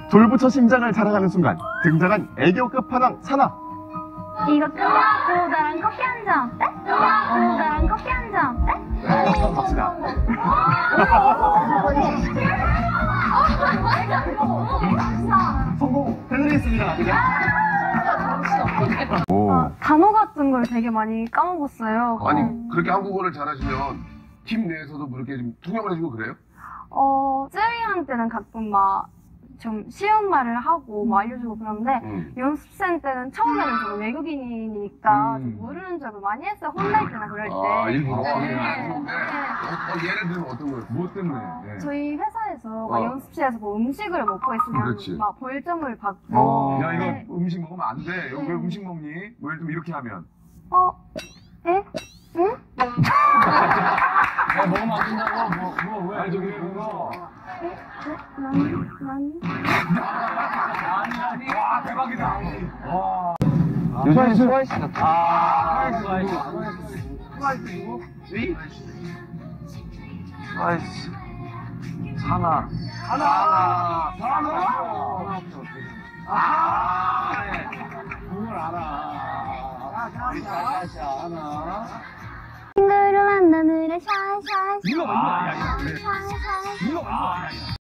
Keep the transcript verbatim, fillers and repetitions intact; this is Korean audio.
돌부처 심장을 자랑하는 순간 등장한 애교 끝판왕 사나. 이거 끝나고 나랑 커피 한 잔 어때? 어, 나랑 커피 한 잔 어때? 네, 갑시다. 성공 해드리겠습니다. 오. 어, 단어 같은 걸 되게 많이 까먹었어요. 아니 그렇게 한국어를 잘하시면 팀 내에서도 뭐 이렇게 좀 통역을 해주고 그래요? 어, 쯔위한테는 가끔 막 좀 쉬운 말을 하고 뭐 알려주고 그러는데 음. 연습생 때는 처음에는 좀 외국인이니까 음. 좀 모르는 척을 많이 했어요. 혼날 때나 그럴 때. 아 일부러? 네. 네. 네. 어, 어, 예를 들면 어떤 거요? 뭐 때문에? 네. 저희 회사에서 막 어. 연습실에서 뭐 음식을 먹고 있으면 그렇지. 막 벌점을 받고 어. 야 이거 네. 음식 먹으면 안 돼. 여기 왜 네. 음식 먹니? 뭐 예를 들면 이렇게 하면. 어? 에? 응? 야 먹으면 안 된다고. 뭐 그거 왜? 아니 저기 그거. 에? 에? 난? 난? 아니 아니. 와 대박이다. 와. 요즘에 스와이스 같아. 아 스와이스. 스와이스고? 위? 스와이스. 사나. 하나. 하나. 아. 네. 그걸 알아. 샤샤샤 하나. 친구로 만나느라 샤샤샤 이거 맞나? 야, 이거. 샤샤샤 이거 맞나?